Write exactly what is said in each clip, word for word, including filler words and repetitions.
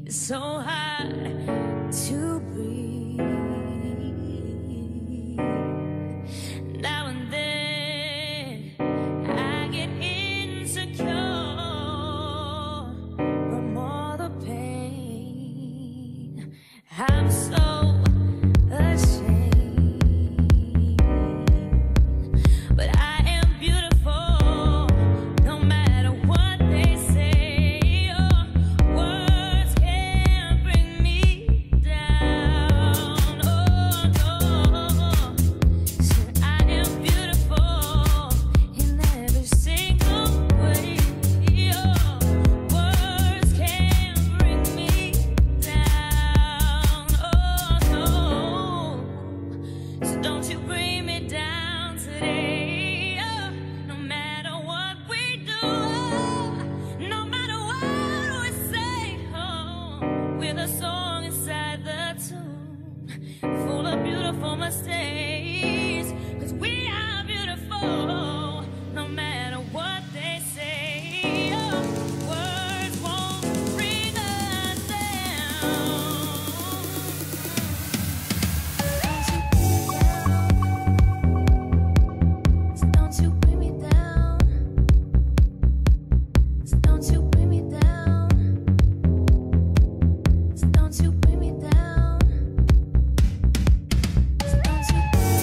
It's so hard to breathe. Now and then I get insecure from all the pain. I'm so ashamed, but I am beautiful no matter what they say. Oh, words can't bring me down. Oh no, said I am beautiful in every single way. Oh, words can't bring me down. Oh no, so don't you bring me down today. Oh, no matter what we do, no matter what we say, oh, with a song inside the tune, full of beautiful mistakes. 'Cause we are beautiful, no matter what they say. Oh, words won't bring us down. Don't you bring me down. So don't you bring me down. So don't you bring me down. So don't you bring me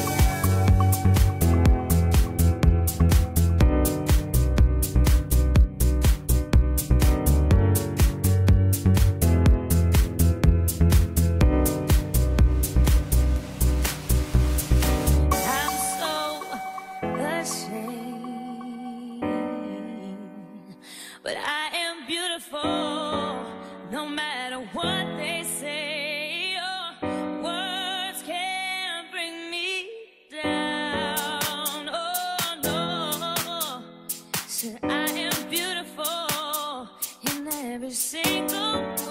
I'm so ashamed, but I am beautiful no matter what they say. Oh, words can't bring me down. Oh no, said I am beautiful in every single